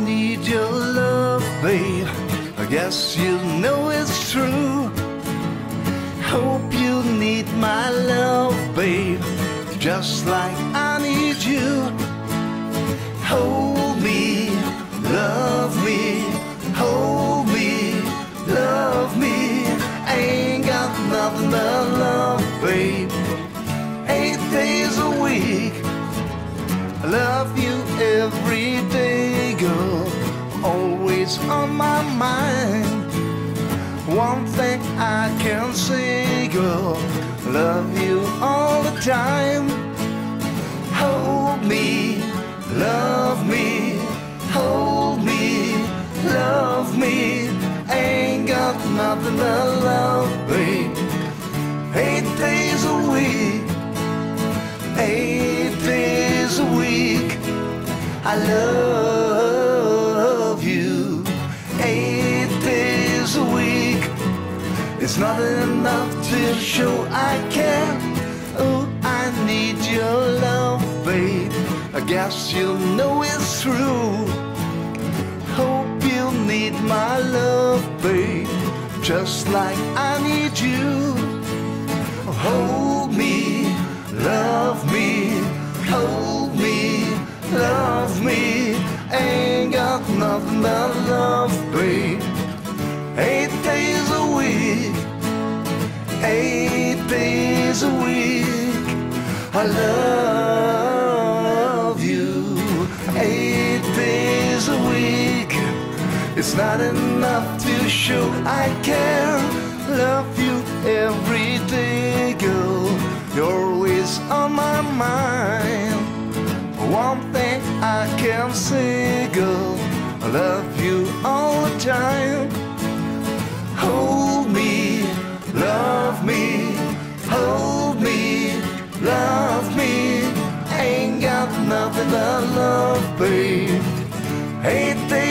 need your love, babe. I guess you know it's true. Hope you need my love, babe, just like I need you. Hold me, love me, hold me, love me. Ain't got nothing but love, babe. 8 days a week, I love you every day, girl. Always on my mind. One thing I can say, girl, love you all the time. Hold me, love me, hold me, love me. Ain't got nothing but love, babe. 8 days a week, 8 days a week, I love you. 8 days a week, it's not enough to show I care. Oh, I need your love, babe. I guess you know it's true. Hope you need my love, babe, just like I need you. Hold me, love me, hold me, love me. Ain't got nothing but love, babe. 8 days a week, 8 days a week, I love you. 8 days a week, it's not enough to show I care. Love you every day, girl. You're always on my mind. One thing I can say, girl, I love you all the time. Hold me, love me, hold me, love me. Ain't got nothing but love, babe. 8 days